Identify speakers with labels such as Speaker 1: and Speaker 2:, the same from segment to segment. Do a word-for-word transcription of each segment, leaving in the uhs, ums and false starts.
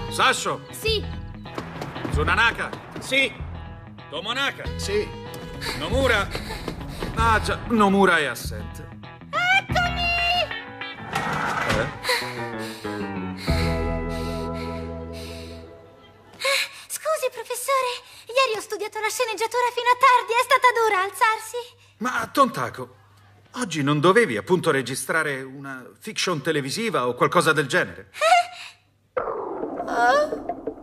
Speaker 1: Sasho?
Speaker 2: Sì.
Speaker 1: Tsunanaka?
Speaker 3: Sì.
Speaker 1: Tomonaka?
Speaker 3: Sì.
Speaker 1: Nomura? Ah, già, Nomura è assente.
Speaker 2: Eccomi!
Speaker 1: Eh?
Speaker 2: Scusi, professore. Ieri ho studiato la sceneggiatura fino a tardi. È stata dura alzarsi.
Speaker 1: Ma, Tontako, oggi non dovevi appunto registrare una fiction televisiva o qualcosa del genere?
Speaker 2: Eh? Oh.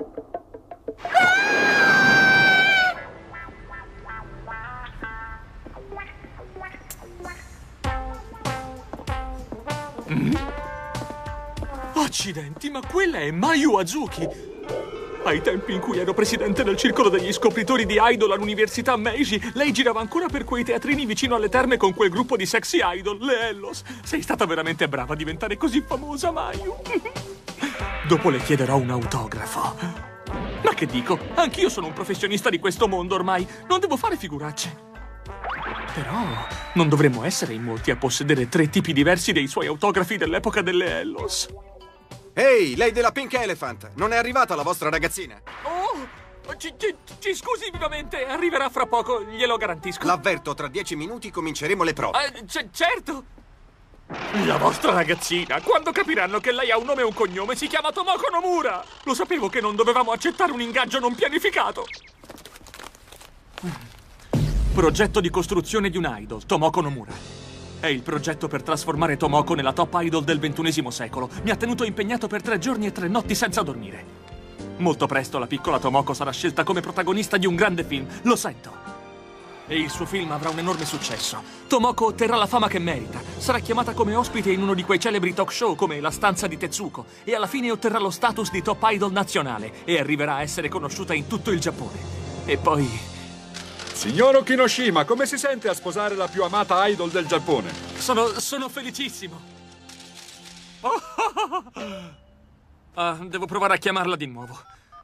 Speaker 4: Mm? Accidenti, ma quella è Mayu Azuki! Ai tempi in cui ero presidente del circolo degli scopritori di idol all'università Meiji, lei girava ancora per quei teatrini vicino alle terme con quel gruppo di sexy idol, le Hellos. Sei stata veramente brava a diventare così famosa, Mayu. Dopo le chiederò un autografo. Ma che dico? Anch'io sono un professionista di questo mondo ormai. Non devo fare figuracce. Però non dovremmo essere in molti a possedere tre tipi diversi dei suoi autografi dell'epoca delle Hellos.
Speaker 3: Ehi, lei della Pink Elephant! Non è arrivata la vostra ragazzina?
Speaker 4: Oh! Ci, ci, ci scusi vivamente, arriverà fra poco, glielo garantisco.
Speaker 3: L'avverto, tra dieci minuti cominceremo le prove.
Speaker 4: Eh, c- certo! La vostra ragazzina, quando capiranno che lei ha un nome e un cognome, si chiama Tomoko Nomura! Lo sapevo che non dovevamo accettare un ingaggio non pianificato. Progetto di costruzione di un idol, Tomoko Nomura. È il progetto per trasformare Tomoko nella top idol del ventunesimo secolo. Mi ha tenuto impegnato per tre giorni e tre notti senza dormire. Molto presto la piccola Tomoko sarà scelta come protagonista di un grande film, lo sento. E il suo film avrà un enorme successo. Tomoko otterrà la fama che merita. Sarà chiamata come ospite in uno di quei celebri talk show come La stanza di Tetsuko. E alla fine otterrà lo status di top idol nazionale. E arriverà a essere conosciuta in tutto il Giappone. E poi...
Speaker 5: Signor Kinoshima, come si sente a sposare la più amata idol del Giappone?
Speaker 4: Sono, sono felicissimo. Oh, oh, oh. Ah, devo provare a chiamarla di nuovo.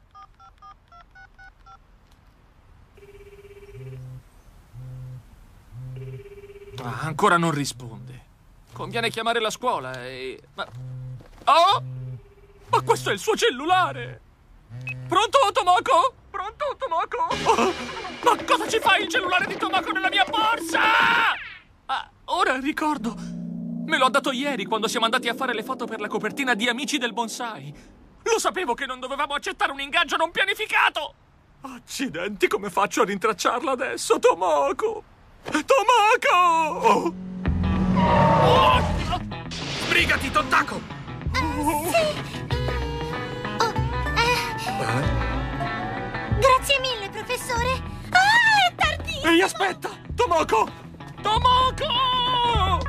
Speaker 4: Ah, ancora non risponde. Conviene chiamare la scuola e... Ma... Oh! Ma questo è il suo cellulare! Pronto, Tomoko? Pronto, Tomoko? Oh, ma cosa ci fa il cellulare di Tomoko nella mia borsa? Ah, ora ricordo. Me l'ho dato ieri quando siamo andati a fare le foto per la copertina di Amici del Bonsai. Lo sapevo che non dovevamo accettare un ingaggio non pianificato. Accidenti, come faccio a rintracciarla adesso, Tomoko? Tomoko! Oh.
Speaker 1: Oh. Sbrigati, Tontako!
Speaker 2: Uh, sì. Oh, eh.
Speaker 1: Eh?
Speaker 2: Grazie mille, professore. Ah, è tardissimo.
Speaker 4: Ehi, aspetta! Tomoko! Tomoko!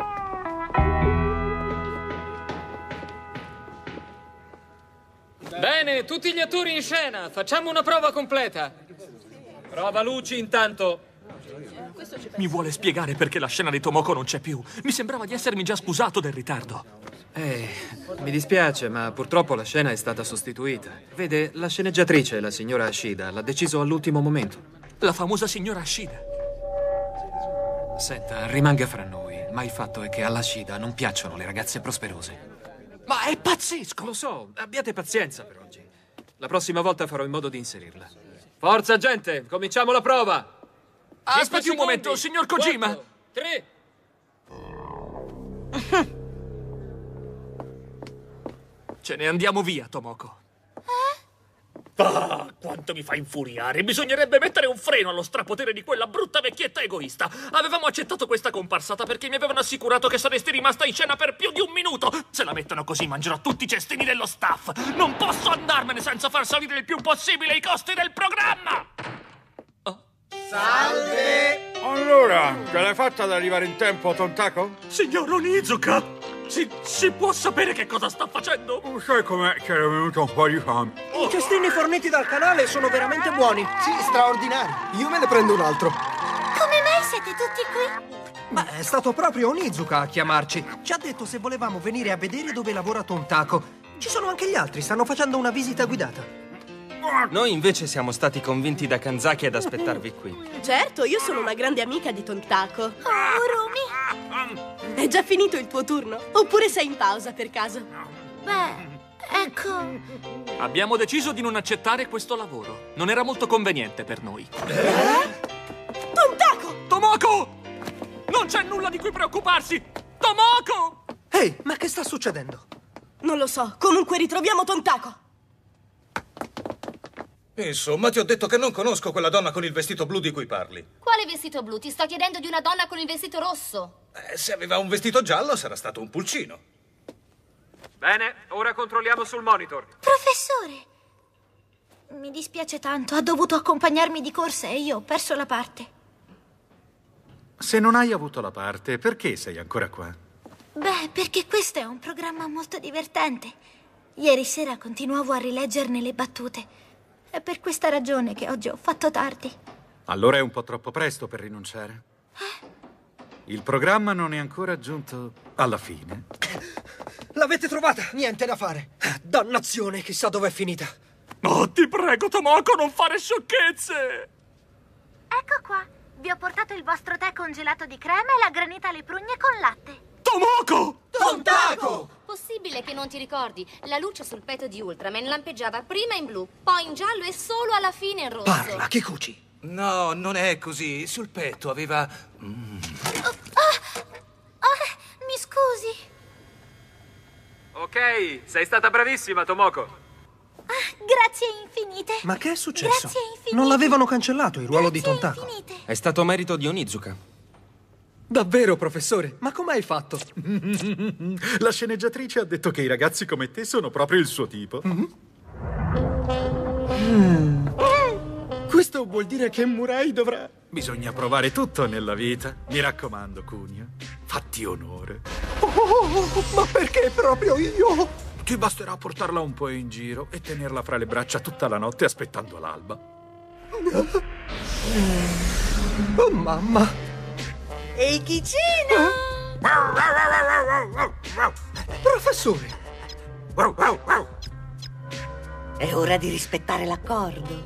Speaker 6: Bene, tutti gli attori in scena. Facciamo una prova completa. Prova luci intanto.
Speaker 4: Mi vuole spiegare perché la scena di Tomoko non c'è più? Mi sembrava di essermi già scusato del ritardo.
Speaker 6: Eh, mi dispiace, ma purtroppo la scena è stata sostituita. Vede, la sceneggiatrice, la signora Ashida, l'ha deciso all'ultimo momento.
Speaker 4: La famosa signora Ashida.
Speaker 6: Senta, rimanga fra noi, ma il fatto è che alla Ashida non piacciono le ragazze prosperose.
Speaker 4: Ma è pazzesco!
Speaker 6: Lo so, abbiate pazienza per oggi. La prossima volta farò in modo di inserirla. Forza, gente, cominciamo la prova!
Speaker 4: Aspetti un momento, signor Kojima!
Speaker 6: Quattro, tre...
Speaker 4: Ce ne andiamo via, Tomoko. Eh? Ah, quanto mi fa infuriare! Bisognerebbe mettere un freno allo strapotere di quella brutta vecchietta egoista. Avevamo accettato questa comparsata perché mi avevano assicurato che saresti rimasta in scena per più di un minuto. Se la mettono così mangerò tutti i cestini dello staff. Non posso andarmene senza far salire il più possibile i costi del programma! Oh.
Speaker 5: Salve! Allora, ce l'hai fatta ad arrivare in tempo, Tontako?
Speaker 4: Signor Onizuka! Si, si può sapere che cosa sta facendo?
Speaker 5: Sai com'è che era venuto un po' di fame?
Speaker 7: I cestini forniti dal canale sono veramente buoni. Sì, straordinari. Io me ne prendo un altro.
Speaker 2: Come mai siete tutti qui?
Speaker 7: Ma è stato proprio Onizuka a chiamarci. Ci ha detto se volevamo venire a vedere dove lavora Tontako. Ci sono anche gli altri, stanno facendo una visita guidata.
Speaker 8: Noi invece siamo stati convinti da Kanzaki ad aspettarvi qui.
Speaker 9: Certo, io sono una grande amica di Tontako.
Speaker 2: Oh, Rumi!
Speaker 9: È già finito il tuo turno? Oppure sei in pausa per caso?
Speaker 2: Beh, ecco...
Speaker 4: Abbiamo deciso di non accettare questo lavoro. Non era molto conveniente per noi.
Speaker 9: Tontako!
Speaker 4: Tomoko! Non c'è nulla di cui preoccuparsi! Tomoko!
Speaker 7: Ehi, ma che sta succedendo?
Speaker 9: Non lo so, comunque ritroviamo Tontako.
Speaker 10: Insomma, ti ho detto che non conosco quella donna con il vestito blu di cui parli.
Speaker 11: Quale vestito blu? Ti sto chiedendo di una donna con il vestito rosso.
Speaker 10: Eh, se aveva un vestito giallo sarà stato un pulcino.
Speaker 6: Bene, ora controlliamo sul monitor.
Speaker 2: Professore! Mi dispiace tanto, ha dovuto accompagnarmi di corsa e io ho perso la parte.
Speaker 1: Se non hai avuto la parte, perché sei ancora qua?
Speaker 2: Beh, perché questo è un programma molto divertente. Ieri sera continuavo a rileggerne le battute. È per questa ragione che oggi ho fatto tardi.
Speaker 1: Allora è un po' troppo presto per rinunciare.
Speaker 2: Eh?
Speaker 1: Il programma non è ancora giunto alla fine.
Speaker 7: L'avete trovata? Niente da fare. Dannazione, chissà dov'è finita.
Speaker 4: Oh, ti prego, Tomoko, non fare sciocchezze!
Speaker 2: Ecco qua. Vi ho portato il vostro tè congelato di crema e la granita alle prugne con latte.
Speaker 4: Tomoko!
Speaker 7: Tontako!
Speaker 11: Possibile che non ti ricordi? La luce sul petto di Ultraman lampeggiava prima in blu, poi in giallo e solo alla fine in rosso.
Speaker 7: Parla, Kikuchi.
Speaker 10: No, non è così. Sul petto aveva... Mm.
Speaker 2: Oh, ah, ah, mi scusi.
Speaker 6: Ok, sei stata bravissima, Tomoko.
Speaker 2: Ah, grazie infinite.
Speaker 7: Ma che è successo?
Speaker 2: Grazie infinite.
Speaker 7: Non l'avevano cancellato il ruolo
Speaker 2: Grazie
Speaker 7: di Tontako?
Speaker 2: infinite.
Speaker 8: È stato merito di Onizuka.
Speaker 7: Davvero, professore? Ma come hai fatto?
Speaker 1: La sceneggiatrice ha detto che i ragazzi come te sono proprio il suo tipo.
Speaker 7: Mm-hmm.
Speaker 1: Mm. Questo vuol dire che Murai dovrà... Bisogna provare tutto nella vita. Mi raccomando, Kunio, fatti onore.
Speaker 7: Oh, oh, oh, ma perché proprio io?
Speaker 1: Ti basterà portarla un po' in giro e tenerla fra le braccia tutta la notte aspettando l'alba.
Speaker 7: Oh, mamma.
Speaker 9: Ehi, Kicino!
Speaker 7: Professore!
Speaker 12: È ora di rispettare l'accordo.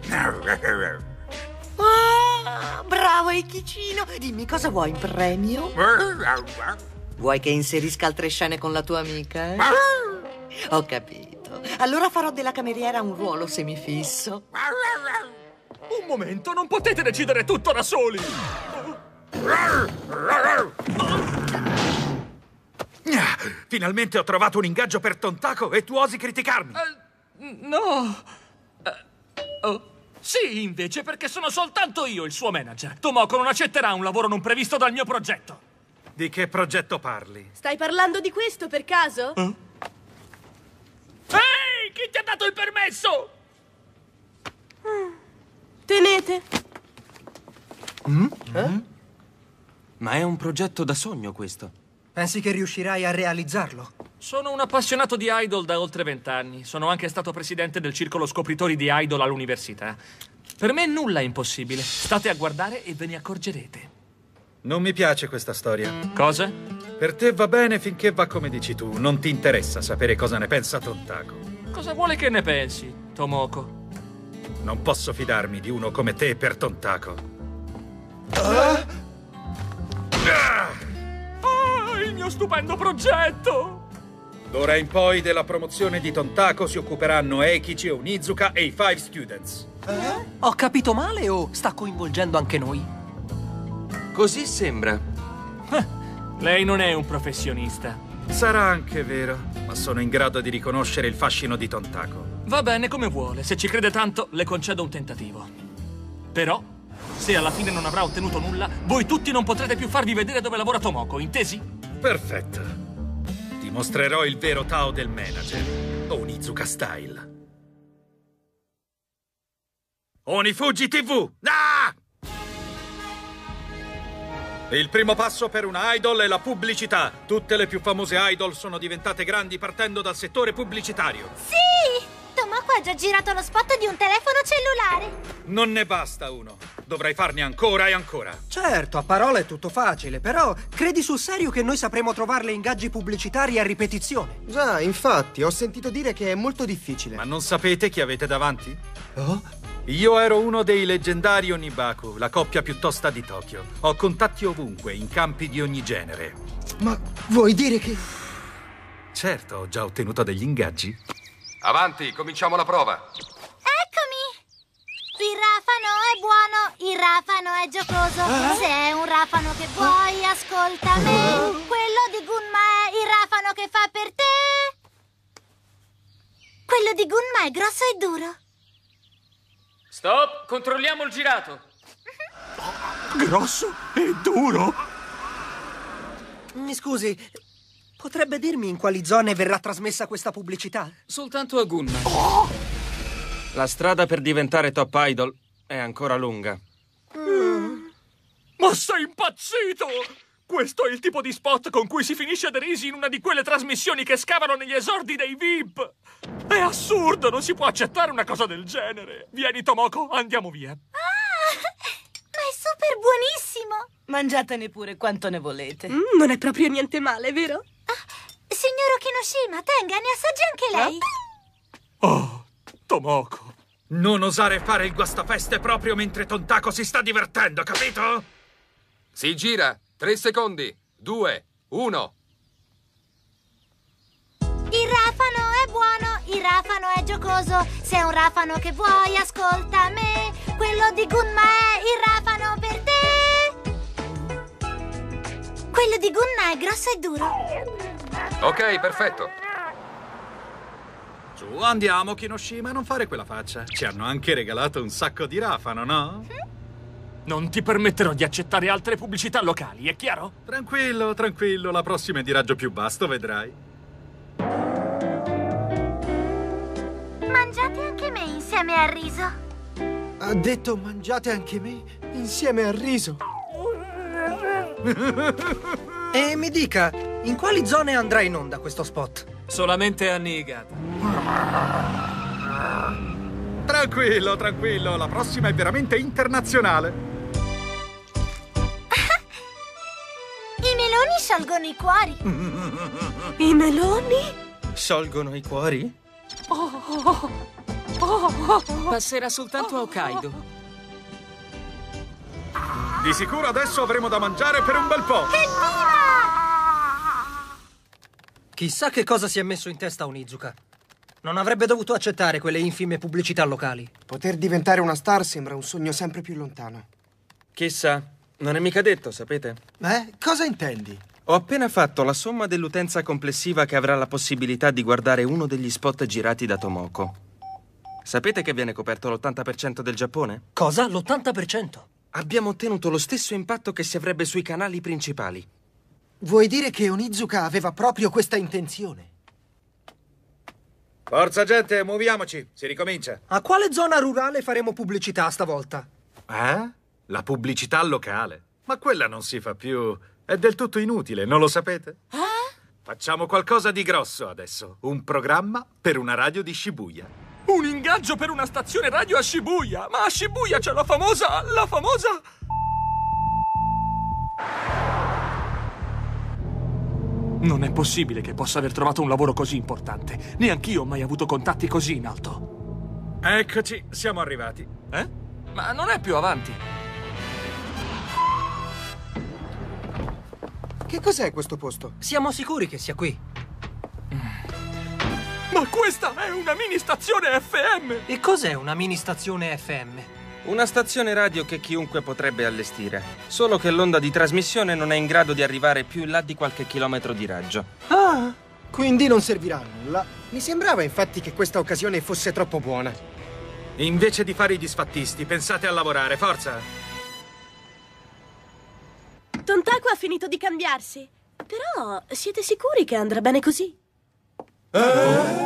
Speaker 12: Ah, bravo, Eikicino! Dimmi cosa vuoi in premio? Vuoi che inserisca altre scene con la tua amica? Eh? Ho capito. Allora farò della cameriera un ruolo semifisso.
Speaker 4: Un momento, non potete decidere tutto da soli!
Speaker 1: Finalmente ho trovato un ingaggio per Tontako e tu osi criticarmi!
Speaker 4: Uh, no! Uh, oh. Sì, invece, perché sono soltanto io il suo manager. Tomoko non accetterà un lavoro non previsto dal mio progetto.
Speaker 1: Di che progetto parli?
Speaker 9: Stai parlando di questo per caso?
Speaker 4: Uh? Ehi, chi ti ha dato il permesso?
Speaker 9: Mm. Tenete.
Speaker 8: Mm? Eh? Ma è un progetto da sogno questo.
Speaker 7: Pensi che riuscirai a realizzarlo?
Speaker 4: Sono un appassionato di idol da oltre vent'anni. Sono anche stato presidente del circolo scopritori di idol all'università. Per me nulla è impossibile. State a guardare e ve ne accorgerete.
Speaker 1: Non mi piace questa storia.
Speaker 4: Cosa?
Speaker 1: Per te va bene finché va come dici tu. Non ti interessa sapere cosa ne pensa Tontako.
Speaker 4: Cosa vuole che ne pensi, Tomoko?
Speaker 1: Non posso fidarmi di uno come te per Tontako.
Speaker 4: Ah! Oh, il mio stupendo progetto!
Speaker 1: D'ora in poi della promozione di Tontako si occuperanno Eikichi, Onizuka e i Five Students.
Speaker 7: Eh? Ho capito male o sta coinvolgendo anche noi?
Speaker 8: Così sembra.
Speaker 4: Lei non è un professionista.
Speaker 1: Sarà anche vero, ma sono in grado di riconoscere il fascino di Tontako.
Speaker 4: Va bene come vuole. Se ci crede tanto, le concedo un tentativo. Però, se alla fine non avrà ottenuto nulla, voi tutti non potrete più farvi vedere dove lavora Tomoko, intesi?
Speaker 1: Perfetto. Ti mostrerò il vero Tao del manager, Onizuka Style. Onifuji tivù! Ah! Il primo passo per una idol è la pubblicità. Tutte le più famose idol sono diventate grandi partendo dal settore pubblicitario.
Speaker 2: Sì! Tomoko ha già girato lo spot di un telefono cellulare.
Speaker 1: Non ne basta uno. Dovrai farne ancora e ancora.
Speaker 7: Certo, a parole è tutto facile, però credi sul serio che noi sapremo trovarle ingaggi pubblicitari a ripetizione?
Speaker 13: Già, infatti, ho sentito dire che è molto difficile.
Speaker 1: Ma non sapete chi avete davanti?
Speaker 13: Oh?
Speaker 1: Io ero uno dei leggendari Onibaku, la coppia più tosta di Tokyo. Ho contatti ovunque, in campi di ogni genere.
Speaker 13: Ma vuoi dire che...
Speaker 1: Certo, ho già ottenuto degli ingaggi.
Speaker 3: Avanti, cominciamo la prova.
Speaker 2: Eccomi! Il rafano è buono, il rafano è giocoso. Se è un rafano che vuoi, ascolta me. Quello di Gunma è il rafano che fa per te. Quello di Gunma è grosso e duro.
Speaker 6: Stop, controlliamo il girato.
Speaker 4: Grosso e duro?
Speaker 7: Mi scusi, potrebbe dirmi in quali zone verrà trasmessa questa pubblicità?
Speaker 6: Soltanto a Gunma.
Speaker 4: Oh!
Speaker 8: La strada per diventare top idol è ancora lunga.
Speaker 4: Mm. Ma sei impazzito! Questo è il tipo di spot con cui si finisce derisi in una di quelle trasmissioni che scavano negli esordi dei V I P! È assurdo, non si può accettare una cosa del genere! Vieni, Tomoko, andiamo via!
Speaker 2: Ah, ma è super buonissimo!
Speaker 9: Mangiatene pure quanto ne volete. Mm, non è proprio niente male, vero?
Speaker 2: Ah, signor Okinoshima, tenga, ne assaggi anche lei!
Speaker 4: Oh, Tomoko!
Speaker 1: Non osare fare il guastafeste proprio mentre Tontako si sta divertendo, capito?
Speaker 3: Si gira! Tre secondi. Due. Uno.
Speaker 2: Il rafano è buono, il rafano è giocoso. Se è un rafano che vuoi, ascolta me. Quello di Gunma è il rafano per te. Quello di Gunma è grosso e duro.
Speaker 3: Ok, perfetto.
Speaker 1: Su, andiamo, Kinoshima, non fare quella faccia. Ci hanno anche regalato un sacco di rafano, no?
Speaker 2: Mm?
Speaker 4: Non ti permetterò di accettare altre pubblicità locali, è chiaro?
Speaker 1: Tranquillo, tranquillo, la prossima è di raggio più vasto, vedrai.
Speaker 2: Mangiate anche me insieme al riso.
Speaker 13: Ha detto mangiate anche me insieme al riso.
Speaker 7: E mi dica, in quali zone andrà in onda questo spot?
Speaker 6: Solamente a Niigata.
Speaker 1: Tranquillo, tranquillo, la prossima è veramente internazionale.
Speaker 2: I meloni sciolgono i cuori.
Speaker 9: I meloni?
Speaker 8: Sciolgono i cuori?
Speaker 9: Oh, oh, oh, oh.
Speaker 6: Passerà soltanto a Hokkaido.
Speaker 1: Di sicuro adesso avremo da mangiare per un bel po'.
Speaker 7: Chissà che cosa si è messo in testa Onizuka. Non avrebbe dovuto accettare quelle infime pubblicità locali.
Speaker 13: Poter diventare una star sembra un sogno sempre più lontano.
Speaker 8: Chissà, non è mica detto, sapete?
Speaker 13: Eh? Cosa intendi?
Speaker 8: Ho appena fatto la somma dell'utenza complessiva che avrà la possibilità di guardare uno degli spot girati da Tomoko. Sapete che viene coperto l'ottanta per cento del Giappone?
Speaker 7: Cosa? L'ottanta per cento?
Speaker 8: Abbiamo ottenuto lo stesso impatto che si avrebbe sui canali principali.
Speaker 13: Vuoi dire che Onizuka aveva proprio questa intenzione?
Speaker 1: Forza gente, muoviamoci, si ricomincia.
Speaker 7: A quale zona rurale faremo pubblicità stavolta?
Speaker 1: Eh? La pubblicità locale? Ma quella non si fa più. È del tutto inutile, non lo sapete?
Speaker 2: Eh?
Speaker 1: Facciamo qualcosa di grosso adesso. Un programma per una radio di Shibuya.
Speaker 4: Un ingaggio per una stazione radio a Shibuya! Ma a Shibuya c'è la famosa... la famosa... Non è possibile che possa aver trovato un lavoro così importante. Neanch'io ho mai avuto contatti così in alto.
Speaker 1: Eccoci, siamo arrivati.
Speaker 4: Eh? Ma non è più avanti.
Speaker 13: Che cos'è questo posto?
Speaker 7: Siamo sicuri che sia qui.
Speaker 4: Ma questa è una mini stazione F M!
Speaker 7: E cos'è una mini stazione F M?
Speaker 8: Una stazione radio che chiunque potrebbe allestire. Solo che l'onda di trasmissione non è in grado di arrivare più in là di qualche chilometro di raggio.
Speaker 13: Ah, quindi non servirà a nulla. Mi sembrava infatti che questa occasione fosse troppo buona.
Speaker 1: Invece di fare i disfattisti, pensate a lavorare, forza!
Speaker 9: Tontako ha finito di cambiarsi. Però siete sicuri che andrà bene così?
Speaker 4: Eh?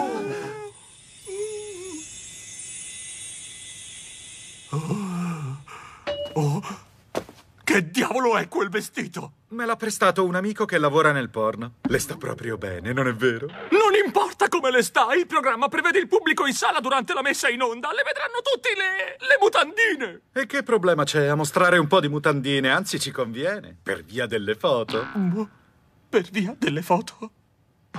Speaker 4: Oh, che diavolo è quel vestito?
Speaker 1: Me l'ha prestato un amico che lavora nel porno. Le sta proprio bene, non è vero?
Speaker 4: Non importa come le sta, il programma prevede il pubblico in sala durante la messa in onda. Le vedranno tutti le, le mutandine.
Speaker 1: E che problema c'è a mostrare un po' di mutandine? Anzi, ci conviene. Per via delle foto.
Speaker 4: Per via delle foto?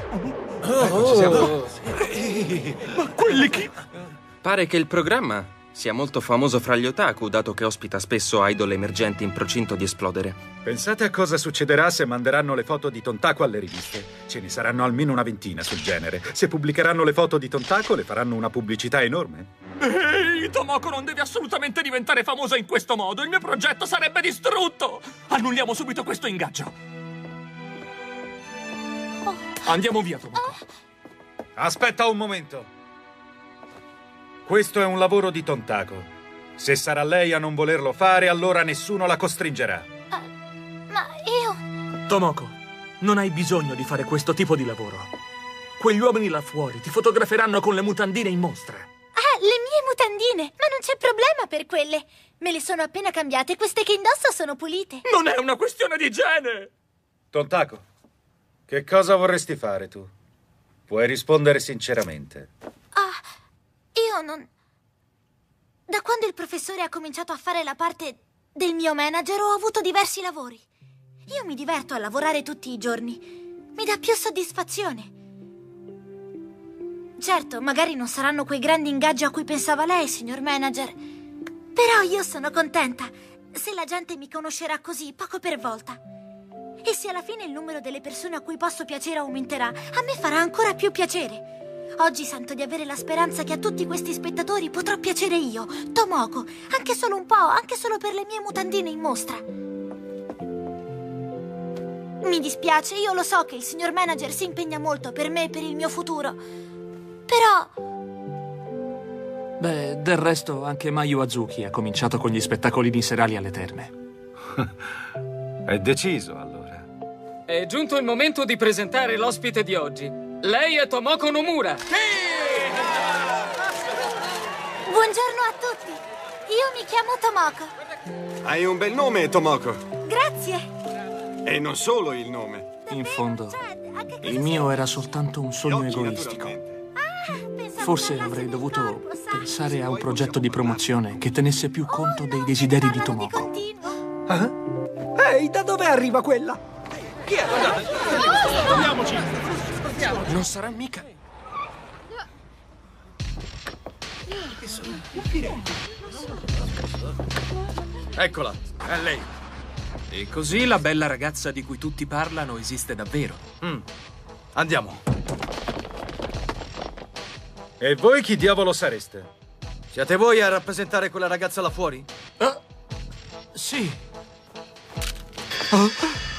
Speaker 8: Oh, oh.
Speaker 4: Ma quelli chi...
Speaker 8: Pare che il programma sia molto famoso fra gli otaku, dato che ospita spesso idol emergenti in procinto di esplodere.
Speaker 1: Pensate a cosa succederà se manderanno le foto di Tontaco alle riviste. Ce ne saranno almeno una ventina sul genere. Se pubblicheranno le foto di Tontaco, le faranno una pubblicità enorme.
Speaker 4: Ehi, Tomoko non deve assolutamente diventare famosa in questo modo. Il mio progetto sarebbe distrutto. Annulliamo subito questo ingaggio. Andiamo via, Tomoko.
Speaker 1: Aspetta un momento. Questo è un lavoro di Tontaco. Se sarà lei a non volerlo fare, allora nessuno la costringerà.
Speaker 2: Uh, ma io...
Speaker 4: Tomoko, non hai bisogno di fare questo tipo di lavoro. Quegli uomini là fuori ti fotograferanno con le mutandine in mostra.
Speaker 2: Ah, le mie mutandine! Ma non c'è problema per quelle. Me le sono appena cambiate. Queste che indosso sono pulite.
Speaker 4: Non è una questione di igiene!
Speaker 1: Tontaco, che cosa vorresti fare tu? Puoi rispondere sinceramente.
Speaker 2: Ah... Io non... Da quando il professore ha cominciato a fare la parte del mio manager ho avuto diversi lavori. Io mi diverto a lavorare tutti i giorni. Mi dà più soddisfazione. Certo, magari non saranno quei grandi ingaggi a cui pensava lei, signor manager. Però io sono contenta se la gente mi conoscerà così, poco per volta. E se alla fine il numero delle persone a cui posso piacere aumenterà, a me farà ancora più piacere. Oggi sento di avere la speranza che a tutti questi spettatori potrò piacere io, Tomoko, anche solo un po', anche solo per le mie mutandine in mostra. Mi dispiace, io lo so che il signor manager si impegna molto per me e per il mio futuro. Però...
Speaker 4: Beh, del resto anche Mayu Azuki ha cominciato con gli spettacolini serali alle terme.
Speaker 3: È deciso, allora.
Speaker 6: È giunto il momento di presentare l'ospite di oggi. Lei è Tomoko Nomura.
Speaker 2: Buongiorno a tutti. Io mi chiamo Tomoko.
Speaker 3: Hai un bel nome, Tomoko.
Speaker 2: Grazie.
Speaker 3: E non solo il nome.
Speaker 4: In fondo, il mio era soltanto un sogno egoistico. Forse avrei dovuto pensare a un progetto di promozione che tenesse più conto dei desideri di Tomoko.
Speaker 7: Eh? Ehi, da dove arriva quella?
Speaker 10: Chi è?
Speaker 4: Andiamoci! Non sarà mica...
Speaker 1: Eccola, è lei.
Speaker 6: E così la bella ragazza di cui tutti parlano esiste davvero.
Speaker 10: Mm. Andiamo.
Speaker 1: E voi chi diavolo sareste?
Speaker 10: Siete voi a rappresentare quella ragazza là fuori?
Speaker 4: Uh, sì.
Speaker 10: Oh.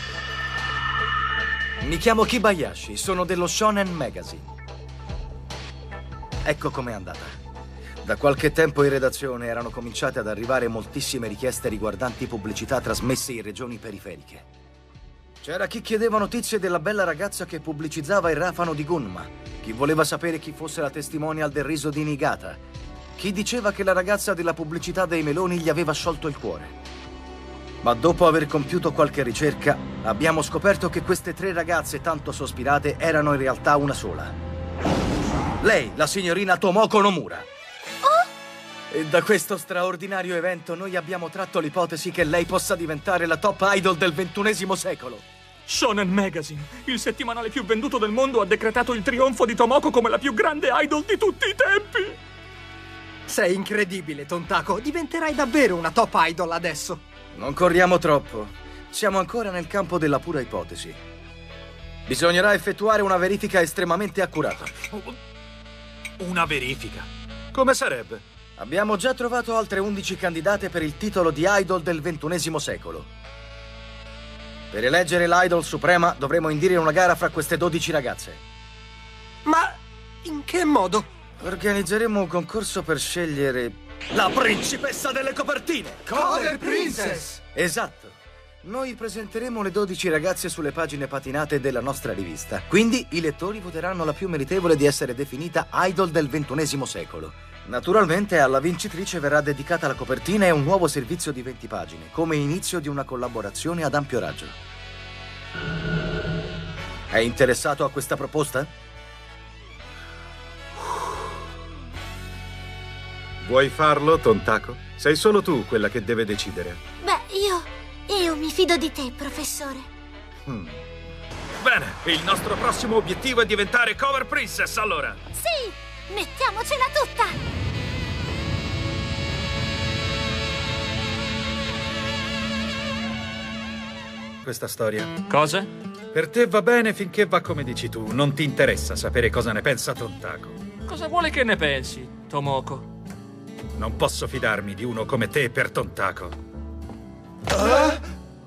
Speaker 10: Mi chiamo Kibayashi, sono dello Shonen Magazine. Ecco com'è andata. Da qualche tempo in redazione erano cominciate ad arrivare moltissime richieste riguardanti pubblicità trasmesse in regioni periferiche. C'era chi chiedeva notizie della bella ragazza che pubblicizzava il Rafano di Gunma, chi voleva sapere chi fosse la testimonial del riso di Niigata, chi diceva che la ragazza della pubblicità dei meloni gli aveva sciolto il cuore. Ma dopo aver compiuto qualche ricerca, abbiamo scoperto che queste tre ragazze tanto sospirate erano in realtà una sola. Lei, la signorina Tomoko Nomura. Oh! E da questo straordinario evento noi abbiamo tratto l'ipotesi che lei possa diventare la top idol del ventunesimo secolo.
Speaker 4: Shonen Magazine, il settimanale più venduto del mondo, ha decretato il trionfo di Tomoko come la più grande idol di tutti i tempi.
Speaker 7: Sei incredibile, Tontako. Diventerai davvero una top idol adesso.
Speaker 10: Non corriamo troppo. Siamo ancora nel campo della pura ipotesi. Bisognerà effettuare una verifica estremamente accurata.
Speaker 1: Una verifica? Come sarebbe?
Speaker 10: Abbiamo già trovato altre undici candidate per il titolo di idol del ventunesimo secolo. Per eleggere l'idol suprema dovremo indire una gara fra queste dodici ragazze.
Speaker 7: Ma in che modo?
Speaker 10: Organizzeremo un concorso per scegliere la principessa delle copertine!
Speaker 7: Cover Princess!
Speaker 10: Esatto. Noi presenteremo le dodici ragazze sulle pagine patinate della nostra rivista. Quindi i lettori voteranno la più meritevole di essere definita idol del ventunesimo secolo. Naturalmente alla vincitrice verrà dedicata la copertina e un nuovo servizio di venti pagine, come inizio di una collaborazione ad ampio raggio. È interessato a questa proposta?
Speaker 1: Vuoi farlo, Tontako? Sei solo tu quella che deve decidere.
Speaker 2: Beh, io... io mi fido di te, professore.
Speaker 1: Hmm. Bene, il nostro prossimo obiettivo è diventare Cover Princess, allora.
Speaker 2: Sì, mettiamocela tutta!
Speaker 1: questa storia.
Speaker 4: Cosa?
Speaker 1: Per te va bene finché va come dici tu. Non ti interessa sapere cosa ne pensa Tontako.
Speaker 4: Cosa vuole che ne pensi, Tomoko?
Speaker 1: Non posso fidarmi di uno come te per Tontako.
Speaker 4: Ah!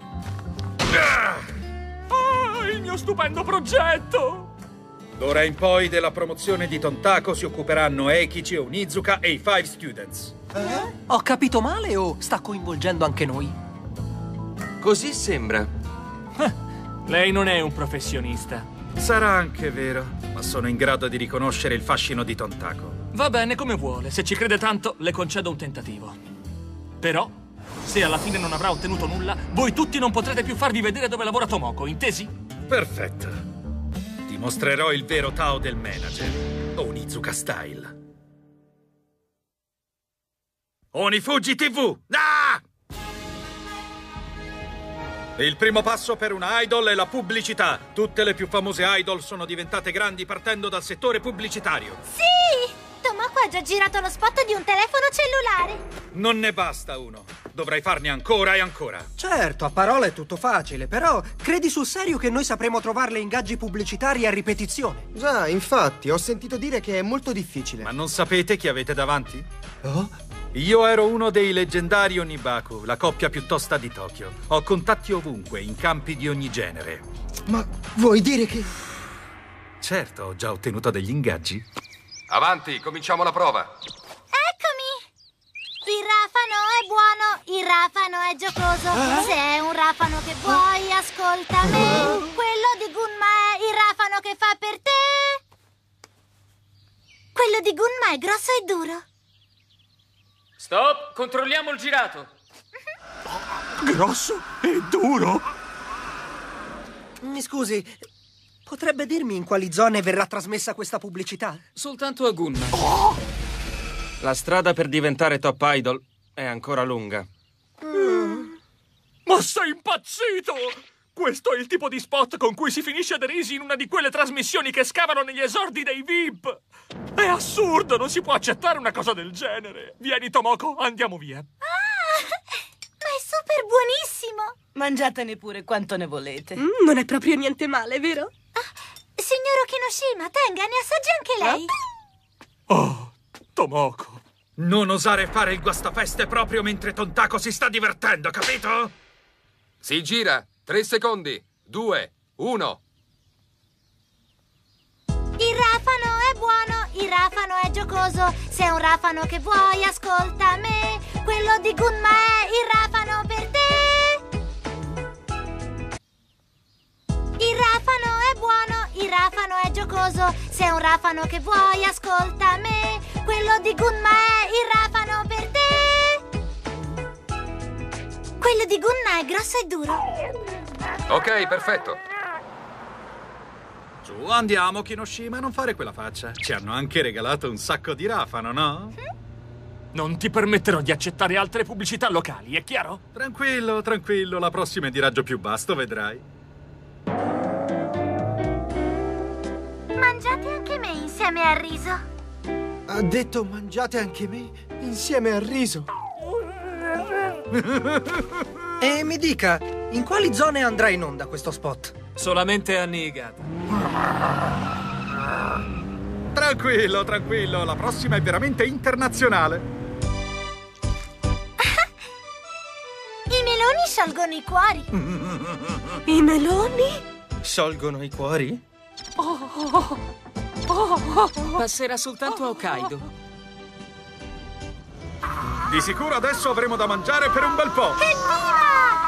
Speaker 4: Ah, il mio stupendo progetto!
Speaker 1: D'ora in poi della promozione di Tontako si occuperanno Eikichi, Onizuka e i Five Students.
Speaker 7: Eh? Ho capito male o sta coinvolgendo anche noi?
Speaker 8: Così sembra.
Speaker 4: Lei non è un professionista.
Speaker 1: Sarà anche vero, ma sono in grado di riconoscere il fascino di Tontako.
Speaker 4: Va bene come vuole, se ci crede tanto le concedo un tentativo. Però, se alla fine non avrà ottenuto nulla, voi tutti non potrete più farvi vedere dove lavora Tomoko, intesi?
Speaker 1: Perfetto. Ti mostrerò il vero Tao del manager, Onizuka Style. Onifuji tivù! Ah! Il primo passo per una idol è la pubblicità. Tutte le più famose idol sono diventate grandi partendo dal settore pubblicitario.
Speaker 2: Sì! Tomoko ha già girato lo spot di un telefono cellulare.
Speaker 1: Non ne basta uno. Dovrai farne ancora e ancora.
Speaker 7: Certo, a parole è tutto facile, però credi sul serio che noi sapremo trovarle ingaggi pubblicitari a ripetizione?
Speaker 13: Già, infatti, ho sentito dire che è molto difficile.
Speaker 1: Ma non sapete chi avete davanti?
Speaker 13: Oh?
Speaker 1: Io ero uno dei leggendari Onibaku, la coppia più tosta di Tokyo. Ho contatti ovunque, in campi di ogni genere.
Speaker 13: Ma vuoi dire che...
Speaker 1: Certo, ho già ottenuto degli ingaggi.
Speaker 3: Avanti, cominciamo la prova.
Speaker 2: Eccomi! Il rafano è buono, il rafano è giocoso. Se è un rafano che vuoi, ascolta me. Quello di Gunma è il rafano che fa per te. Quello di Gunma è grosso e duro.
Speaker 6: Stop, controlliamo il girato.
Speaker 4: Grosso e duro?
Speaker 7: Mi scusi, potrebbe dirmi in quali zone verrà trasmessa questa pubblicità?
Speaker 6: Soltanto a Gunma.
Speaker 4: Oh!
Speaker 8: La strada per diventare top idol è ancora lunga.
Speaker 4: Mm. Ma sei impazzito! Questo è il tipo di spot con cui si finisce derisi in una di quelle trasmissioni che scavano negli esordi dei V I P. È assurdo, non si può accettare una cosa del genere. Vieni, Tomoko, andiamo via.
Speaker 2: Ah, ma è super buonissimo.
Speaker 12: Mangiatene pure quanto ne volete.
Speaker 9: Mm, non è proprio niente male, vero?
Speaker 2: Ah, signor Kinoshima, tenga, ne assaggi anche lei.
Speaker 4: Oh, Tomoko.
Speaker 1: Non osare fare il guastafeste proprio mentre Tontako si sta divertendo, capito?
Speaker 3: Si gira. Tre secondi. Due. Uno.
Speaker 2: Il rafano è buono, il rafano è giocoso. Se è un rafano che vuoi, ascolta me. Quello di Gunma è il rafano per te. Il rafano è buono, il rafano è giocoso. Se è un rafano che vuoi, ascolta me. Quello di Gunma è il rafano per te. Quello di Gunma è grosso e duro.
Speaker 3: Ok, perfetto.
Speaker 1: Su, andiamo, Kinoshima, non fare quella faccia. Ci hanno anche regalato un sacco di rafano, no?
Speaker 4: Non ti permetterò di accettare altre pubblicità locali, è chiaro?
Speaker 1: Tranquillo, tranquillo, la prossima è di raggio più basso, vedrai.
Speaker 2: Mangiate anche me insieme al riso.
Speaker 13: Ha detto mangiate anche me insieme al riso.
Speaker 7: E mi dica, in quali zone andrà in onda questo spot?
Speaker 6: Solamente a Niigata.
Speaker 1: Tranquillo, tranquillo, la prossima è veramente internazionale.
Speaker 2: I meloni sciolgono i cuori.
Speaker 9: I meloni?
Speaker 8: Sciolgono i cuori?
Speaker 9: Oh, oh, oh, oh.
Speaker 6: Passerà soltanto a Hokkaido.
Speaker 1: Di sicuro adesso avremo da mangiare per un bel po'.
Speaker 2: Evviva!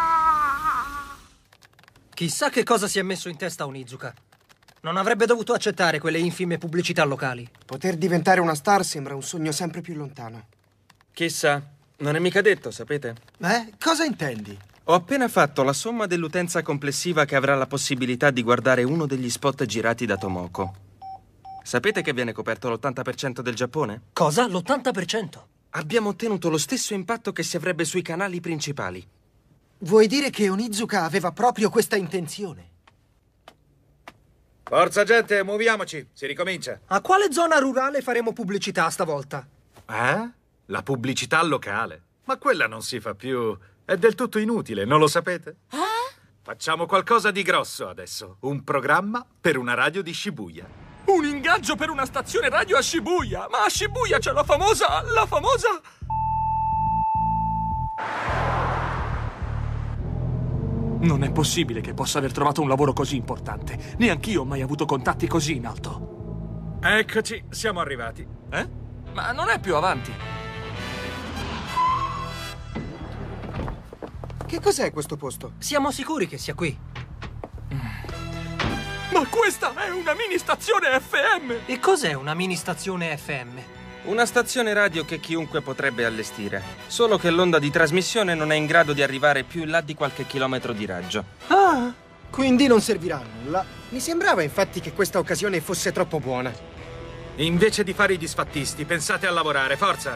Speaker 7: Chissà che cosa si è messo in testa Onizuka. Non avrebbe dovuto accettare quelle infime pubblicità locali.
Speaker 13: Poter diventare una star sembra un sogno sempre più lontano.
Speaker 8: Chissà, non è mica detto, sapete?
Speaker 13: Eh? Cosa intendi?
Speaker 8: Ho appena fatto la somma dell'utenza complessiva che avrà la possibilità di guardare uno degli spot girati da Tomoko. Sapete che viene coperto l'ottanta per cento del Giappone?
Speaker 7: Cosa? L'ottanta per cento?
Speaker 8: Abbiamo ottenuto lo stesso impatto che si avrebbe sui canali principali.
Speaker 13: Vuoi dire che Onizuka aveva proprio questa intenzione?
Speaker 1: Forza gente, muoviamoci, si ricomincia.
Speaker 7: A quale zona rurale faremo pubblicità stavolta?
Speaker 1: Eh? La pubblicità locale? Ma quella non si fa più. È del tutto inutile, non lo sapete?
Speaker 2: Eh?
Speaker 1: Facciamo qualcosa di grosso adesso. Un programma per una radio di Shibuya.
Speaker 4: Un ingaggio per una stazione radio a Shibuya! Ma a Shibuya c'è la famosa... la famosa... Non è possibile che possa aver trovato un lavoro così importante. Neanch'io ho mai avuto contatti così in alto.
Speaker 1: Eccoci, siamo arrivati.
Speaker 4: Eh? Ma non è più avanti.
Speaker 13: Che cos'è questo posto?
Speaker 7: Siamo sicuri che sia qui.
Speaker 4: Ma questa è una mini stazione F M!
Speaker 7: E cos'è una mini stazione F M?
Speaker 8: Una stazione radio che chiunque potrebbe allestire, solo che l'onda di trasmissione non è in grado di arrivare più in là di qualche chilometro di raggio.
Speaker 13: Ah, quindi non servirà a nulla. Mi sembrava infatti che questa occasione fosse troppo buona.
Speaker 1: Invece di fare i disfattisti, pensate a lavorare, forza!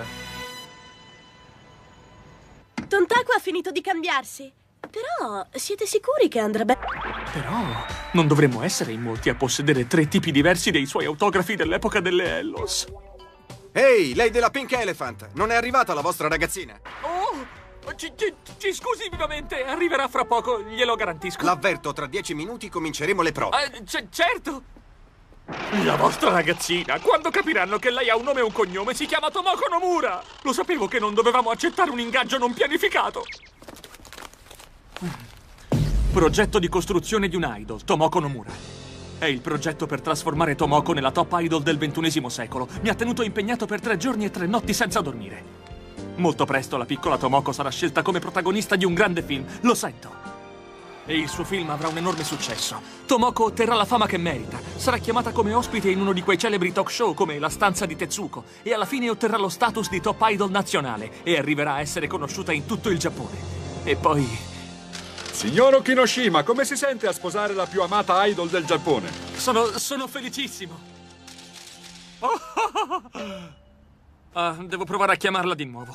Speaker 9: Tontaco ha finito di cambiarsi. Però siete sicuri che andrà bene?
Speaker 4: Però non dovremmo essere in molti a possedere tre tipi diversi dei suoi autografi dell'epoca delle Hellos.
Speaker 3: Ehi, lei della Pink Elephant, non è arrivata la vostra ragazzina?
Speaker 4: Oh, ci, ci, ci scusi vivamente, arriverà fra poco, glielo garantisco.
Speaker 3: L'avverto, tra dieci minuti cominceremo le prove.
Speaker 4: Eh, c- certo. La vostra ragazzina, quando capiranno che lei ha un nome e un cognome, si chiama Tomoko Nomura. Lo sapevo che non dovevamo accettare un ingaggio non pianificato. Progetto di costruzione di un idol, Tomoko Nomura. È il progetto per trasformare Tomoko nella top idol del ventunesimo secolo. Mi ha tenuto impegnato per tre giorni e tre notti senza dormire. Molto presto la piccola Tomoko sarà scelta come protagonista di un grande film, lo sento. E il suo film avrà un enorme successo. Tomoko otterrà la fama che merita. Sarà chiamata come ospite in uno di quei celebri talk show come La stanza di Tetsuko. E alla fine otterrà lo status di top idol nazionale. E arriverà a essere conosciuta in tutto il Giappone. E poi...
Speaker 5: Signor Okinoshima, come si sente a sposare la più amata idol del Giappone?
Speaker 4: Sono, sono felicissimo. Oh, ah, devo provare a chiamarla di nuovo.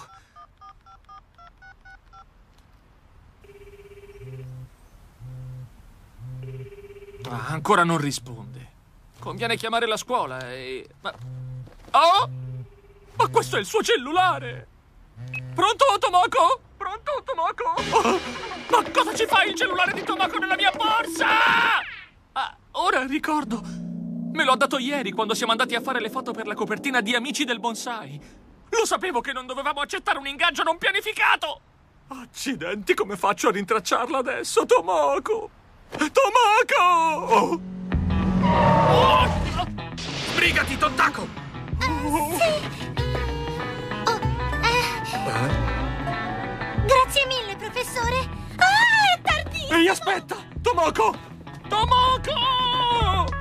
Speaker 4: Ah, ancora non risponde. Conviene chiamare la scuola e... Ma... Oh! Ma questo è il suo cellulare! Pronto, Tomoko? Pronto, Tomoko? Oh, ma cosa ci fa il cellulare di Tomoko nella mia borsa? Ah, ora ricordo. Me l'ho dato ieri quando siamo andati a fare le foto per la copertina di Amici del Bonsai. Lo sapevo che non dovevamo accettare un ingaggio non pianificato. Accidenti, come faccio a rintracciarla adesso, Tomoko? Tomoko! Oh.
Speaker 1: Oh. Sbrigati, Tontako!
Speaker 2: Uh, sì. Oh, eh.
Speaker 1: Eh?
Speaker 2: Grazie mille, professore. Ah, è tardissimo.
Speaker 4: Ehi, aspetta! Tomoko! Tomoko!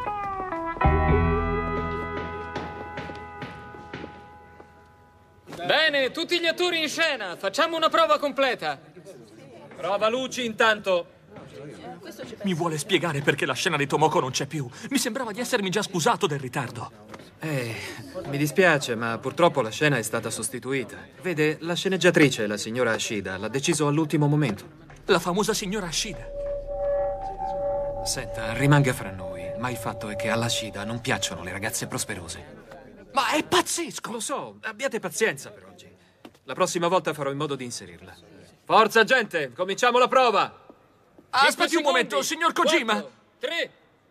Speaker 6: Bene, tutti gli attori in scena. Facciamo una prova completa. Prova luci intanto.
Speaker 4: Mi vuole spiegare perché la scena di Tomoko non c'è più? Mi sembrava di essermi già scusato del ritardo.
Speaker 6: Eh, mi dispiace, ma purtroppo la scena è stata sostituita. Vede, la sceneggiatrice, la signora Ashida, l'ha deciso all'ultimo momento.
Speaker 4: La famosa signora Ashida.
Speaker 6: Senta, rimanga fra noi, ma il fatto è che alla Ashida non piacciono le ragazze prosperose.
Speaker 4: Ma è pazzesco!
Speaker 6: Lo so, abbiate pazienza per oggi. La prossima volta farò in modo di inserirla. Forza, gente, cominciamo la prova!
Speaker 4: Aspetti un momento, signor Kojima!
Speaker 6: Quattro, tre...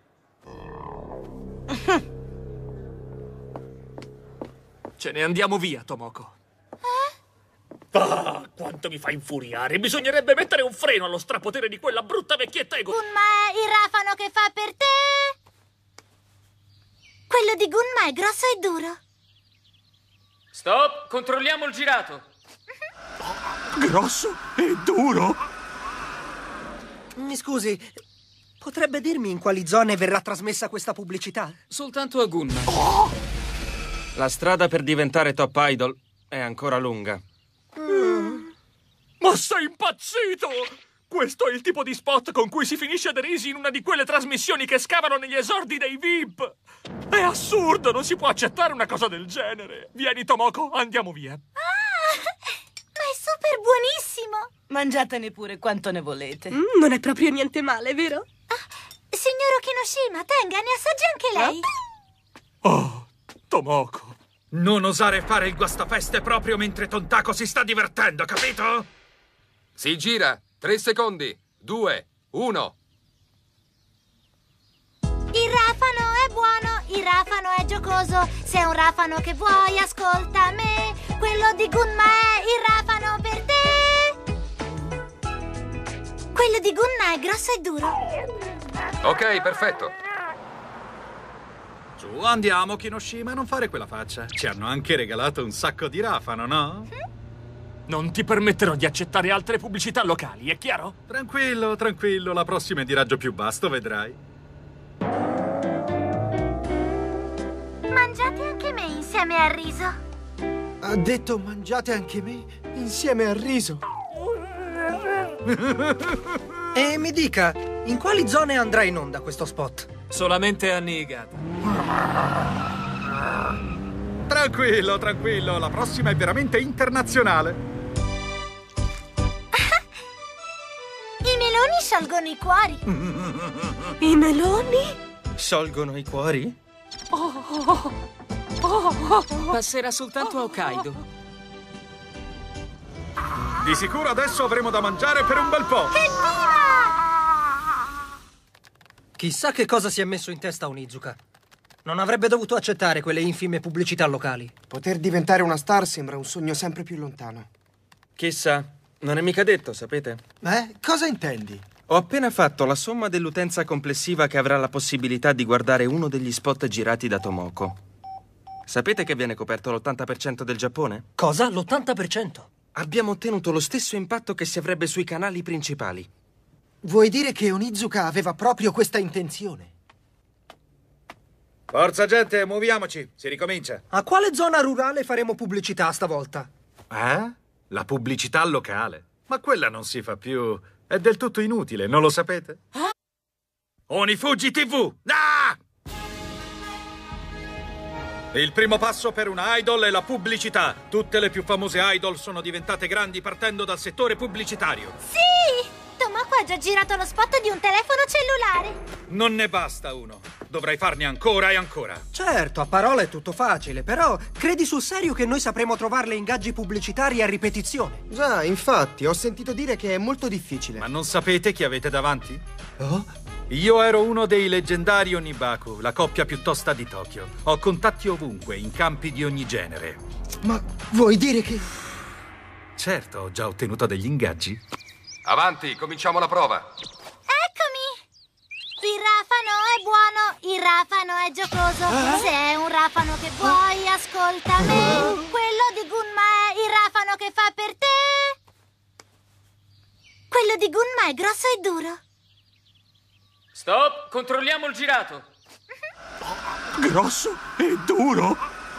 Speaker 4: Ce ne andiamo via, Tomoko. Eh? Ah, quanto mi fa infuriare! Bisognerebbe mettere un freno allo strapotere di quella brutta vecchietta ego...
Speaker 2: Gunma è il rafano che fa per te! Quello di Gunma è grosso e duro.
Speaker 6: Stop, controlliamo il girato.
Speaker 4: Grosso e duro?
Speaker 7: Mi scusi, potrebbe dirmi in quali zone verrà trasmessa questa pubblicità?
Speaker 6: Soltanto a Gunma.
Speaker 4: Oh!
Speaker 8: La strada per diventare top idol è ancora lunga.
Speaker 4: Mm. Ma sei impazzito! Questo è il tipo di spot con cui si finisce derisi in una di quelle trasmissioni che scavano negli esordi dei V I P! È assurdo, non si può accettare una cosa del genere! Vieni, Tomoko, andiamo via!
Speaker 2: Ah, ma è super buonissimo!
Speaker 14: Mangiatene pure quanto ne volete.
Speaker 9: Mm, non è proprio niente male, vero?
Speaker 2: Ah, signor Okinoshima, tenga, ne assaggi anche lei!
Speaker 4: Oh, Tomoko!
Speaker 1: Non osare fare il guastafeste proprio mentre Tontako si sta divertendo, capito?
Speaker 15: Si gira! Tre secondi! Due,
Speaker 3: uno.
Speaker 2: Il rafano è buono, il rafano è giocoso. Se è un rafano che vuoi, ascolta me. Quello di Gunma è il rafano per te. Quello di Gunma è grosso e duro.
Speaker 3: Ok, perfetto.
Speaker 1: Su, andiamo, Kinoshima, non fare quella faccia. Ci hanno anche regalato un sacco di rafano, no?
Speaker 4: Non ti permetterò di accettare altre pubblicità locali, è chiaro?
Speaker 1: Tranquillo, tranquillo, la prossima è di raggio più basso, vedrai.
Speaker 2: Mangiate anche me insieme al riso.
Speaker 13: Ha detto mangiate anche me insieme al riso.
Speaker 7: E mi dica, in quali zone andrà in onda questo spot?
Speaker 6: Solamente a Niigata.
Speaker 1: Tranquillo, tranquillo, la prossima è veramente internazionale.
Speaker 2: I meloni sciolgono i cuori.
Speaker 9: I meloni?
Speaker 8: Sciolgono i cuori?
Speaker 9: Oh, oh, oh, oh.
Speaker 6: Passerà soltanto a Hokkaido.
Speaker 1: Di sicuro adesso avremo da mangiare per un bel po'.
Speaker 7: Chissà che cosa si è messo in testa Onizuka. Non avrebbe dovuto accettare quelle infime pubblicità locali.
Speaker 13: Poter diventare una star sembra un sogno sempre più lontano.
Speaker 8: Chissà, non è mica detto, sapete?
Speaker 13: Eh? Cosa intendi?
Speaker 8: Ho appena fatto la somma dell'utenza complessiva che avrà la possibilità di guardare uno degli spot girati da Tomoko. Sapete che viene coperto l'ottanta per cento del Giappone?
Speaker 7: Cosa? L'ottanta per cento?
Speaker 8: Abbiamo ottenuto lo stesso impatto che si avrebbe sui canali principali.
Speaker 13: Vuoi dire che Onizuka aveva proprio questa intenzione?
Speaker 1: Forza gente, muoviamoci, si ricomincia.
Speaker 7: A quale zona rurale faremo pubblicità stavolta?
Speaker 1: Eh? La pubblicità locale? Ma quella non si fa più. È del tutto inutile, non lo sapete?
Speaker 2: Eh?
Speaker 1: Onifuji tivù! Ah! Il primo passo per una idol è la pubblicità. Tutte le più famose idol sono diventate grandi partendo dal settore pubblicitario.
Speaker 2: Sì! Tomoko ha già girato lo spot di un telefono cellulare.
Speaker 1: Non ne basta uno. Dovrai farne ancora e ancora.
Speaker 7: Certo, a parola è tutto facile, però credi sul serio che noi sapremo trovarle ingaggi pubblicitari a ripetizione?
Speaker 13: Già, infatti, ho sentito dire che è molto difficile.
Speaker 1: Ma non sapete chi avete davanti?
Speaker 13: Oh?
Speaker 1: Io ero uno dei leggendari Onibaku, la coppia più tosta di Tokyo. Ho contatti ovunque, in campi di ogni genere.
Speaker 13: Ma vuoi dire che...
Speaker 1: Certo, ho già ottenuto degli ingaggi.
Speaker 3: Avanti, cominciamo la prova.
Speaker 2: Eccomi! Il rafano è buono, il rafano è giocoso. Se è un rafano che vuoi, ascolta me. Quello di Gunma è il rafano che fa per te. Quello di Gunma è grosso e duro.
Speaker 6: Stop, controlliamo il girato.
Speaker 4: Grosso e duro?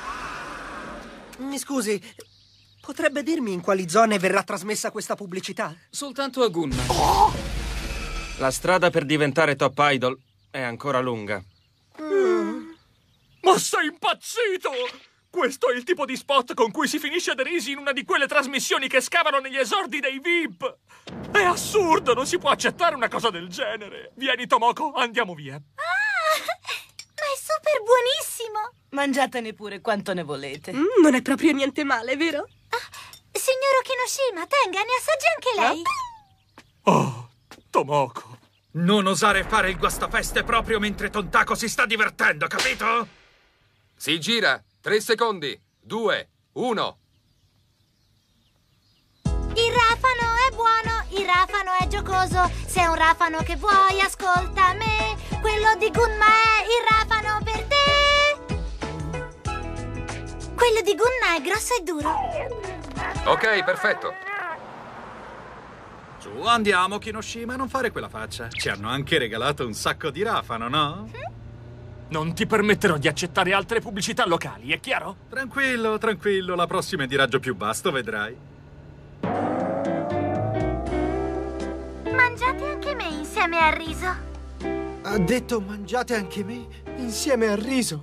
Speaker 7: Mi scusi, potrebbe dirmi in quali zone verrà trasmessa questa pubblicità?
Speaker 6: Soltanto a Gunma.
Speaker 4: Oh!
Speaker 8: La strada per diventare top idol è ancora lunga.
Speaker 4: Mm. Ma sei impazzito! Questo è il tipo di spot con cui si finisce derisi in una di quelle trasmissioni che scavano negli esordi dei V I P! È assurdo, non si può accettare una cosa del genere! Vieni, Tomoko, andiamo via!
Speaker 2: Ah, ma è super buonissimo!
Speaker 14: Mangiatene pure quanto ne volete.
Speaker 9: Mm, non è proprio niente male, vero?
Speaker 2: Ah, signor Kinoshima, tenga, ne assaggi anche lei!
Speaker 4: Oh, Tomoko!
Speaker 1: Non osare fare il guastafeste proprio mentre Tontako si sta divertendo, capito?
Speaker 3: Si gira! Tre secondi. Due. Uno.
Speaker 2: Il rafano è buono, il rafano è giocoso. Se è un rafano che vuoi, ascolta me. Quello di Gunma è il rafano per te. Quello di Gunma è grosso e duro.
Speaker 3: Ok, perfetto.
Speaker 1: Su, andiamo, Kinoshima, non fare quella faccia. Ci hanno anche regalato un sacco di rafano, no?
Speaker 2: Mm?
Speaker 4: Non ti permetterò di accettare altre pubblicità locali, è chiaro?
Speaker 1: Tranquillo, tranquillo, la prossima è di raggio più basso, vedrai.
Speaker 2: Mangiate anche me insieme al riso.
Speaker 13: Ha detto mangiate anche me insieme al riso.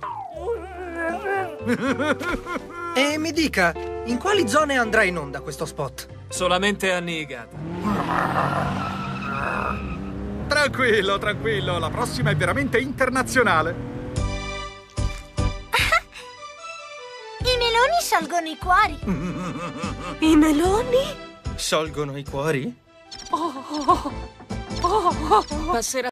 Speaker 7: E mi dica, in quali zone andrà in onda questo spot?
Speaker 6: Solamente a Niigata.
Speaker 1: Tranquillo, tranquillo, la prossima è veramente internazionale.
Speaker 2: I meloni sciolgono i cuori.
Speaker 9: I meloni?
Speaker 8: Sciolgono i cuori?
Speaker 9: Oh, oh, oh.
Speaker 4: Passerà